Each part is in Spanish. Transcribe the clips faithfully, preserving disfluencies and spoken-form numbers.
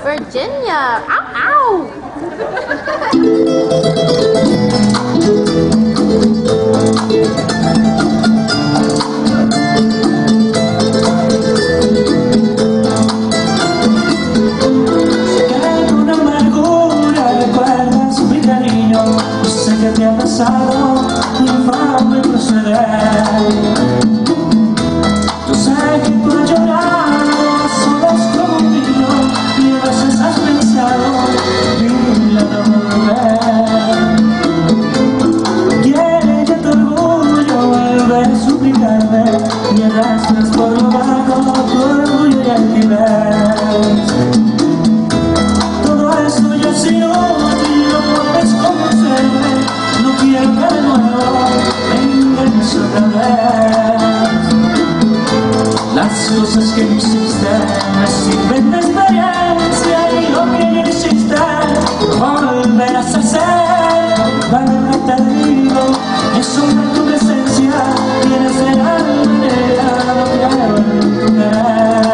Virginia. Ow, ¿Qué te ha pasado? Infame proceder. Yo sé que tú has llorado a solas como un niño y a veces has pensado dile a no volver. Quiere que tu orgullo vuelve a suplicarme y arrastras por lo bajo tu orgullo y altivez. Todo eso ya ha sido y no puedes conocerme. No quiero que de nuevo me engañes otra vez. Las cosas que no existen me sirven de experiencia y lo que no existe volverás a hacer. Vale, te digo, es una tu presencia, tienes de la manera, no quiero entender.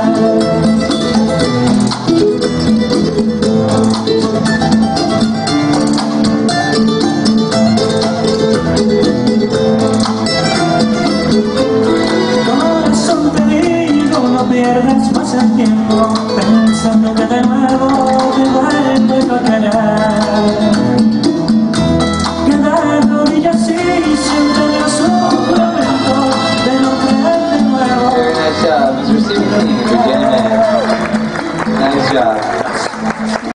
Corazón te digo, no pierdas más el tiempo.